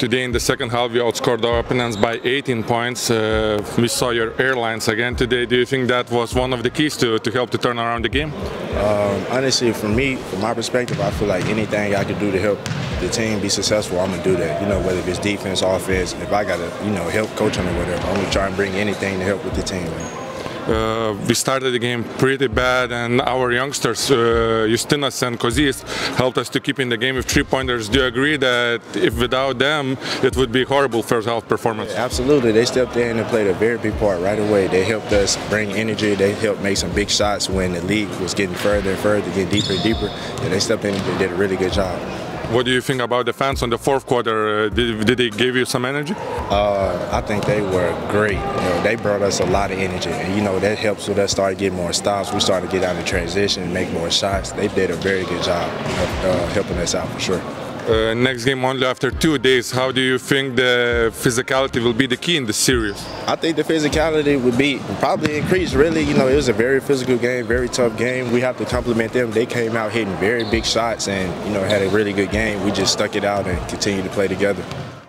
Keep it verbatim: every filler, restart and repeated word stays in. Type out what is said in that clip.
Today in the second half, we outscored our opponents by eighteen points. Uh, we saw your airlines again today. Do you think that was one of the keys to, to help to turn around the game? Um, honestly, for me, from my perspective, I feel like anything I can do to help the team be successful, I'm going to do that. You know, whether it's defense, offense, if I got to, you know, help coaching or whatever, I'm going to try and bring anything to help with the team. Uh, we started the game pretty bad, and our youngsters, uh, Justinas and Kozys, helped us to keep in the game with three-pointers. Do you agree that if without them, it would be horrible first half performance? Yeah, absolutely. They stepped in and played a very big part right away. They helped us bring energy. They helped make some big shots when the league was getting further and further, getting deeper and deeper. Yeah, they stepped in and they did a really good job. What do you think about the fans on the fourth quarter? Uh, did, did they give you some energy? Uh, I think they were great. You know, they brought us a lot of energy, and you know that helps with us start getting more stops. We started to get out of transition and make more shots. They did a very good job of uh, helping us out for sure. Uh, next game only after two days. How do you think the physicality will be the key in the series? I think the physicality would be probably increased. Really, you know, it was a very physical game, very tough game. We have to compliment them. They came out hitting very big shots and you know had a really good game. We just stuck it out and continued to play together.